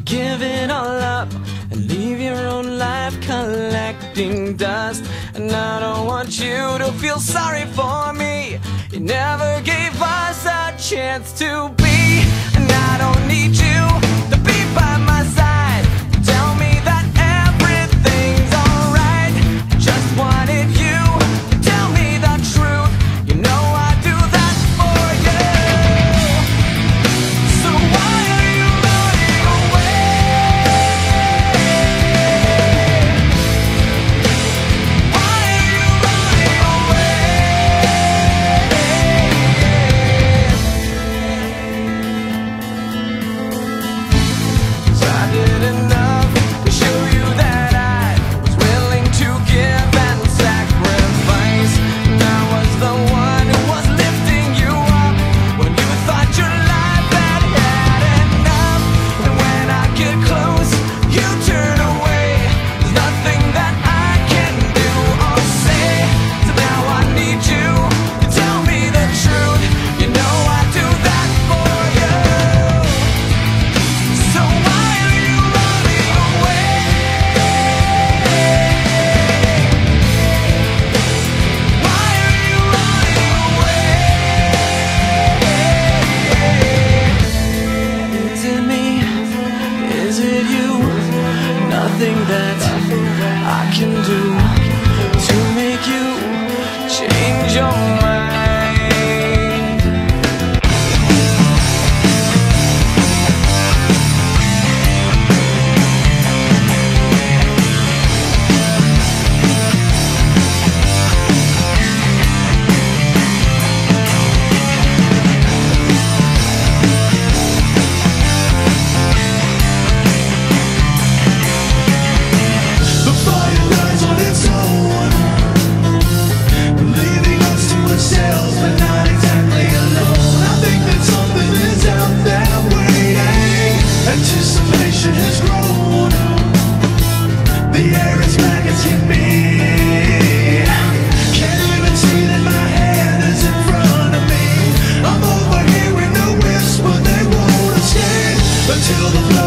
give it all up and leave your own life collecting dust. And I don't want you to feel sorry for me. You never gave us a chance to be. And I don't need you to be by my side. Tell me that everything's alright. Just wanted you to tell me the truth. You know I'd do that for you. So why are you running away? Why are you running away? 'Cause I did enough to show you that I was willing to give and sacrifice. And I was the one who was lifting you up when you thought your life had had enough. And when I get close, you turn away. There's nothing that I can do or say. So now I need you to tell me the truth. You know I'd do that for you. So why are you running away? Why are you running away? Is it me? Is it you? Nothing that I can do to make you change your mind. The fire burns on its own, leaving us to ourselves, but not exactly alone. I think that something is out there waiting. Anticipation has grown. The air is black as can be. Can't even see that my hand is in front of me. I'm overhearing the whisper, they won't escape until the blood